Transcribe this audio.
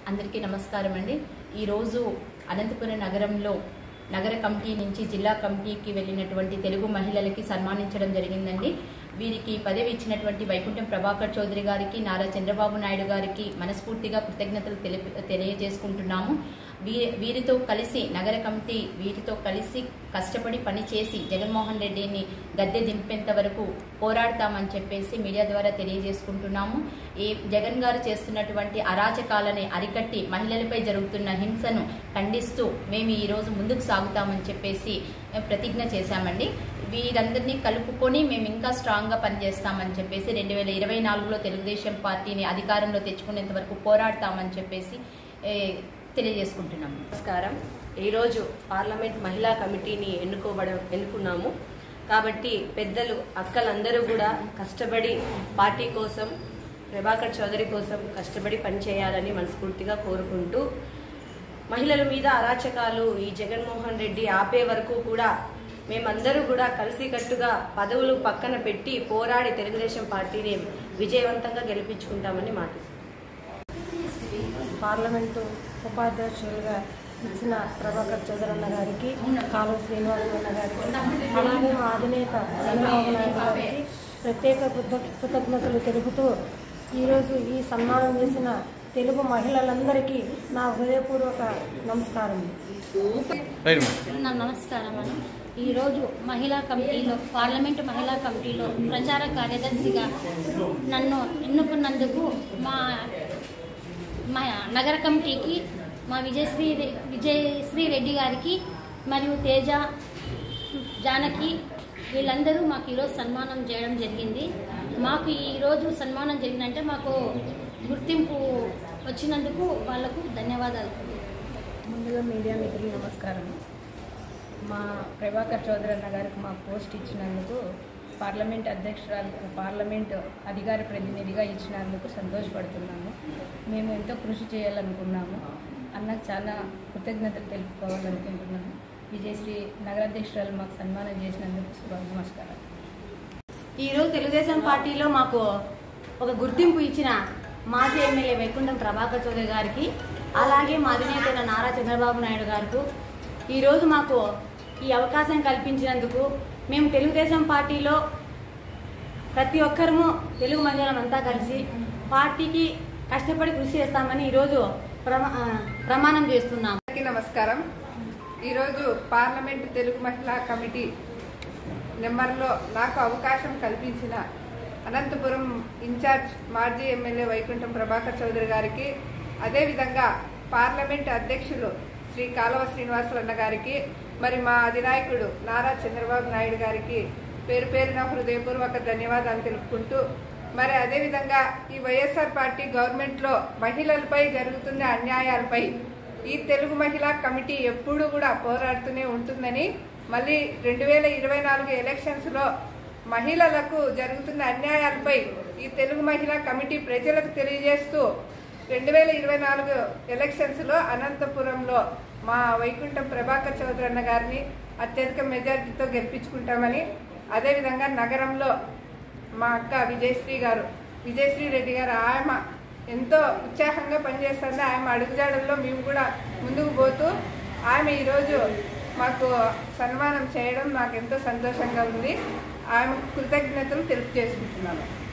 అందరికీ నమస్కారం అండి। ఈ రోజు అనంతపురం నగరంలో నగర కమిటీ నుంచి జిల్లా కమిటీకి వెళ్ళినటువంటి తెలుగు మహిళలకి సన్మానించడం జరిగిందండి। వీరికి పదవి ఇచ్చినటువంటి వైకుంఠం ప్రభాకర్ చౌదరి గారికి, నారా చంద్రబాబు నాయుడు గారికి మనస్ఫూర్తిగా కృతజ్ఞతలు తెలియజేసుకుంటున్నాము। వీరితో కలిసి నగర కమిటీ వీరితో కలిసి కష్టపడి పనిచేసి జగన్మోహన్ రెడ్డిని గద్దె దింపేంత వరకు పోరాడతామని చెప్పేసి మీడియా ద్వారా తెలియజేసుకుంటున్నాము। ఈ జగన్ గారు చేస్తున్నటువంటి అరాచకాలని అరికట్టి మహిళలపై జరుగుతున్న హింసను ఖండిస్తూ మేము ఈ రోజు ముందుకు సాగుతామని చెప్పేసి ప్రతిజ్ఞ చేశామండి। వీరందరినీ కలుపుకొని మేము ఇంకా స్ట్రాంగ్ గా పనిచేస్తామని చెప్పేసి 2024లో తెలుగుదేశం పార్టీని అధికారంలో తెచ్చుకునేంత వరకు పోరాడతామని చెప్పేసి తెలియజేసుకుంటున్నాము। నమస్కారం। ఈరోజు పార్లమెంట్ మహిళా కమిటీని ఎన్నుకున్నాము కాబట్టి పెద్దలు అక్కలందరూ కూడా కష్టపడి పార్టీ కోసం, ప్రభాకర్ చౌదరి కోసం కష్టపడి పనిచేయాలని మనస్ఫూర్తిగా కోరుకుంటూ, మహిళల మీద అరాచకాలు ఈ జగన్మోహన్ రెడ్డి ఆపే వరకు కూడా మేమందరూ కూడా కలిసికట్టుగా పదవులు పక్కన పెట్టి పోరాడి తెలుగుదేశం పార్టీని విజయవంతంగా గెలిపించుకుంటామని మాటిస్తున్నాం। పార్లమెంటు ఉపాధ్యక్షులుగా ఇచ్చిన ప్రభాకర్ చౌదరి అన్న గారికి, కాలువ శ్రీనివాస్ అన్న గారికి, అలాగే మా అధినేత చంద్రబాబు నాయుడు గారికి ప్రత్యేక కృతజ్ఞతలు తెలుపుతూ ఈరోజు ఈ సన్మానం చేసిన తెలుగు మహిళలందరికీ నా హృదయపూర్వక నమస్కారం। నమస్కారం అని ఈరోజు మహిళా కమిటీలో, పార్లమెంటు మహిళా కమిటీలో ప్రచార కార్యదర్శిగా నన్ను ఎన్నుకున్నందుకు మా నగర కమిటీకి, మా విజయశ్రీ రెడ్డి గారికి మరియు తేజ, జానకి వీళ్ళందరూ మాకు ఈరోజు సన్మానం చేయడం జరిగింది। మాకు ఈరోజు సన్మానం జరిగిందంటే మాకు గుర్తింపు వచ్చినందుకు వాళ్లకు ధన్యవాదాలు। ముందుగా మీడియా మిత్రులు నమస్కారం। మా ప్రభాకర్ చౌదరి అన్న గారికి మా పోస్ట్ ఇచ్చినందుకు, పార్లమెంట్ పార్లమెంట్ అధికార ప్రతినిధిగా ఇచ్చినందుకు సంతోషపడుతున్నాము। మేము ఎంతో కృషి చేయాలనుకున్నాము, అన్నకు చాలా కృతజ్ఞతలు తెలుపుకోవాలనుకుంటున్నాము। విజయశ్రీ నగరాధ్యక్షురాలు మాకు సన్మానం చేసినందుకు నమస్కారం। ఈరోజు తెలుగుదేశం పార్టీలో మాకు ఒక గుర్తింపు ఇచ్చిన మాజీ ఎమ్మెల్యే వైకుంఠం ప్రభాకర్ చౌదరి గారికి, అలాగే మా అధినేత నారా చంద్రబాబు నాయుడు గారికి ఈరోజు మాకు ఈ అవకాశం కల్పించినందుకు, మేము తెలుగుదేశం పార్టీలో ప్రతి ఒక్కరము తెలుగు మహిళలంతా కలిసి పార్టీకి కష్టపడి కృషి చేస్తామని ఈరోజు ప్రమాణం చేస్తున్నాము। నమస్కారం। ఈరోజు పార్లమెంట్ తెలుగు మహిళా కమిటీ నెంబర్లో నాకు అవకాశం కల్పించిన అనంతపురం ఇన్ఛార్జ్ మాజీ ఎమ్మెల్యే వైకుంఠం ప్రభాకర్ చౌదరి గారికి, అదేవిధంగా పార్లమెంట్ అధ్యక్షులు శ్రీ కాలువ శ్రీనివాసులు అన్న గారికి, మరి మా అధినాయకుడు నారా చంద్రబాబు నాయుడు గారికి పేరు పేరున హృదయపూర్వక ధన్యవాదాలు తెలుపుకుంటూ, మరి అదేవిధంగా ఈ వైఎస్ఆర్ పార్టీ గవర్నమెంట్లో మహిళలపై జరుగుతున్న అన్యాయాలపై ఈ తెలుగు మహిళా కమిటీ ఎప్పుడూ కూడా పోరాడుతూనే ఉంటుందని, మళ్ళీ 2024 ఎలక్షన్స్లో మహిళలకు జరుగుతున్న అన్యాయాలపై ఈ తెలుగు మహిళా కమిటీ ప్రజలకు తెలియజేస్తూ 2024 ఎలక్షన్స్లో అనంతపురంలో మా వైకుంఠం ప్రభాకర్ చౌదరి అన్న గారిని అత్యధిక మెజార్టీతో గెలిపించుకుంటామని, అదేవిధంగా నగరంలో మా అక్క విజయశ్రీ రెడ్డి గారు, ఆమె ఎంతో ఉత్సాహంగా పనిచేస్తుంది। ఆమె అడుగుజాడల్లో మేము కూడా ముందుకు పోతూ ఆమె ఈరోజు మాకు సన్మానం చేయడం నాకు ఎంతో సంతోషంగా ఉంది। ఆమెకు కృతజ్ఞతలు తెలుపుచేసుకుంటున్నాను।